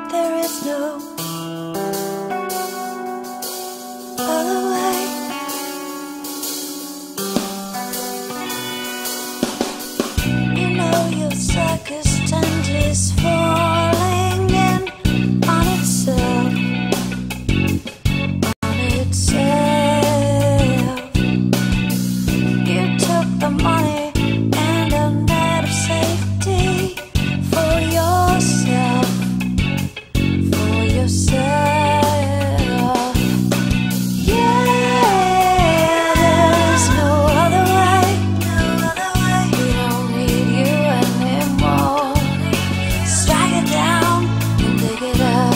There is no other way. You know your circus tent is falling in on itself, on itself. You took the money and a net of safety for yourself, for yourself. Yeah, there's no other way, no other way. We don't need you anymore. Strike it down and dig it up.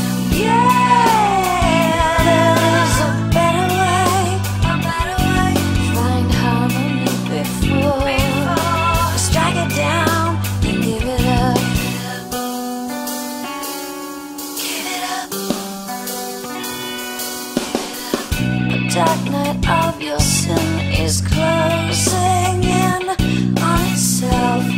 Yeah, there's a better way, a better way. Find harmony before. Strike it down and give it up. Give it up. The dark night of your sin is closing in on itself,